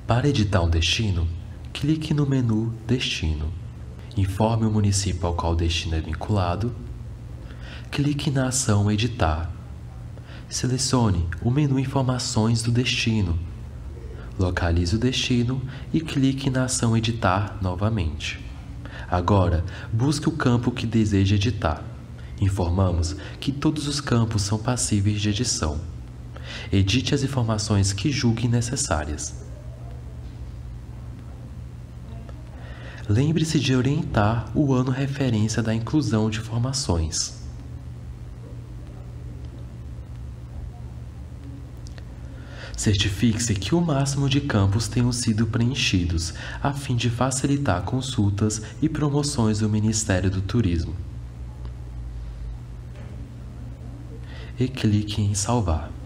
Para editar um destino, clique no menu Destino. Informe o município ao qual o destino é vinculado. Clique na ação Editar. Selecione o menu Informações do destino. Localize o destino e clique na ação Editar novamente. Agora, busque o campo que deseja editar. Informamos que todos os campos são passíveis de edição. Edite as informações que julgue necessárias. Lembre-se de orientar o ano referência da inclusão de informações. Certifique-se que o máximo de campos tenham sido preenchidos, a fim de facilitar consultas e promoções do Ministério do Turismo. E clique em salvar.